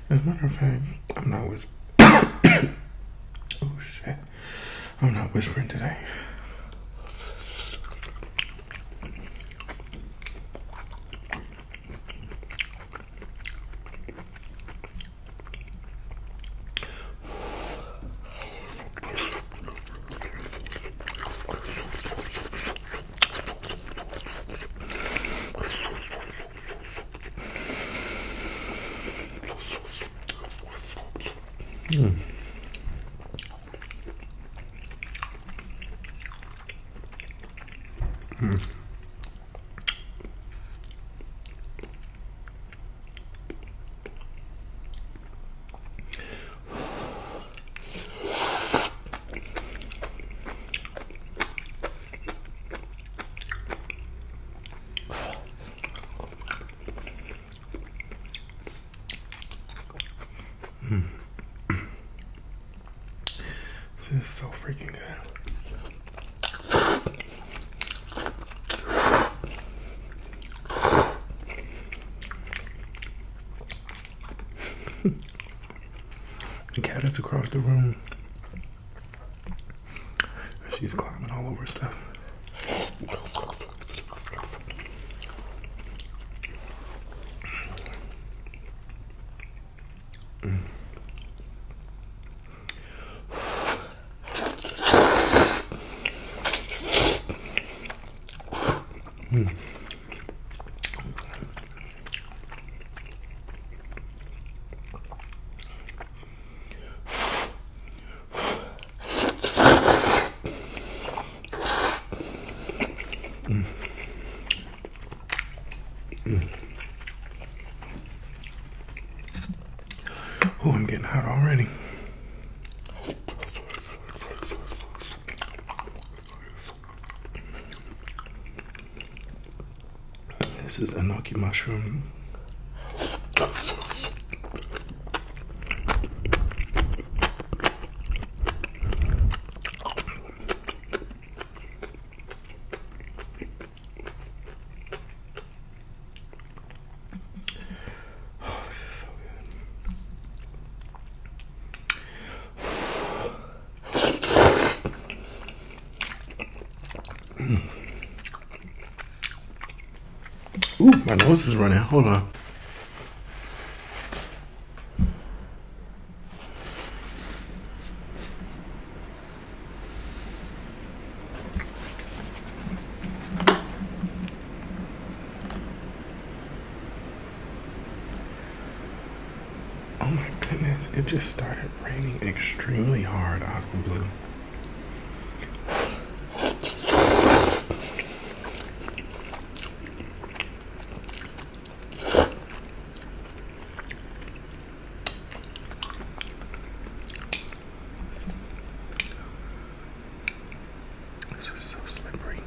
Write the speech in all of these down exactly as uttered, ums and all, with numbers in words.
As a matter of fact, I'm not whispering. Oh shit. I'm not whispering today. Mm. Mm. Mm. This is so freaking good. The cat is across the room. She's climbing all over stuff. Mm. Mm. Mm. Mm. Oh, I'm getting hot already. This is Enoki mushroom. Ooh, my nose is running. Hold on. Oh my goodness, it just started raining extremely hard out of the blue. This is so slippery.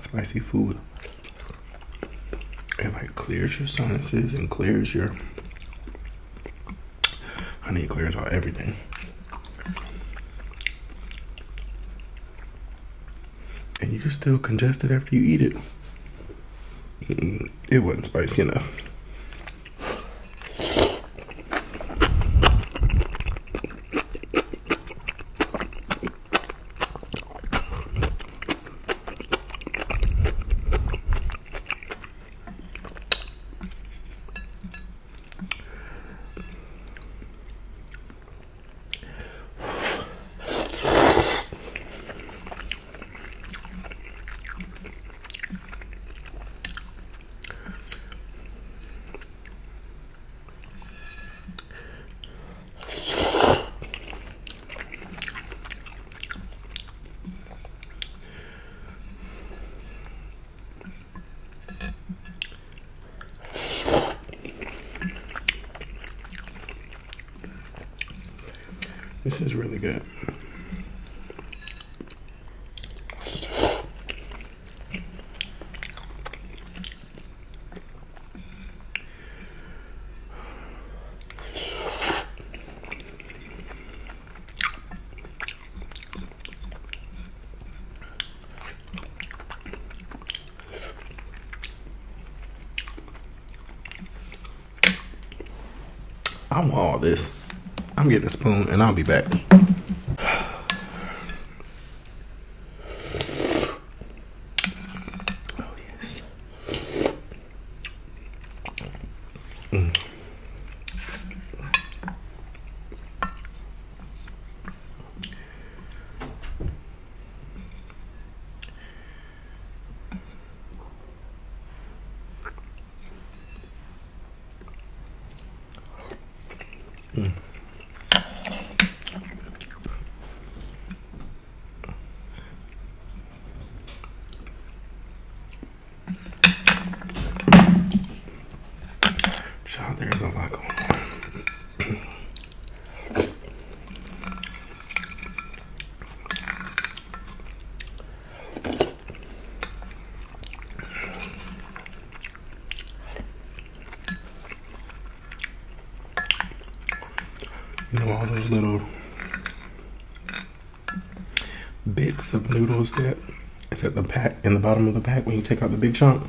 about spicy food. It like clears your sinuses and clears your, honey, it clears out everything. And you're still congested after you eat it. Mm, it wasn't spicy enough. This is really good. I want all this. I'm getting a spoon and I'll be back. Oh, yes. Mm. Mm. Child, there's a lot going on. You know, all those little bits of noodles that is at the pack, in the bottom of the pack when you take out the big chunk?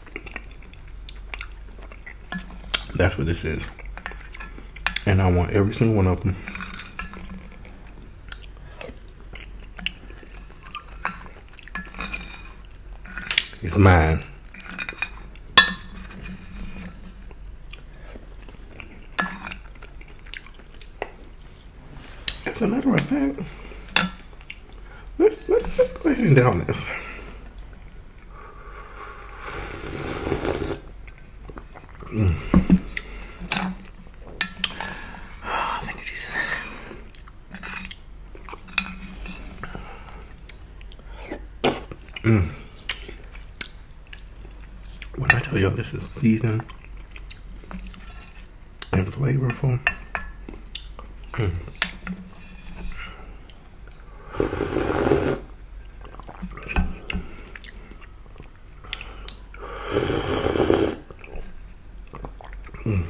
That's what this is. And I want every single one of them. It's mine. As a matter of fact, let's let's let's go ahead and down this. Mm. Oh, thank you, Jesus. Mm. When I tell y'all this is seasoned and flavorful. Mm. Mm.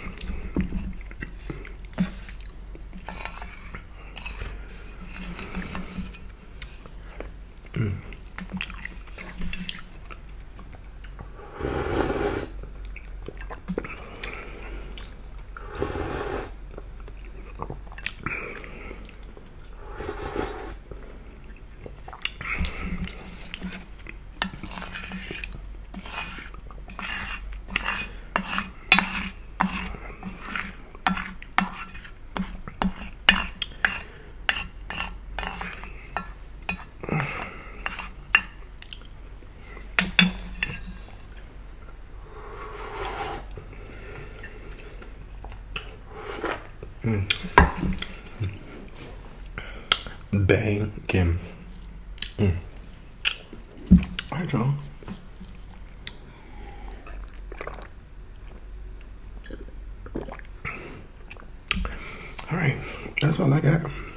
Mm. Mm. Bacon. Mm. All right, y'all. All right, that's all I got.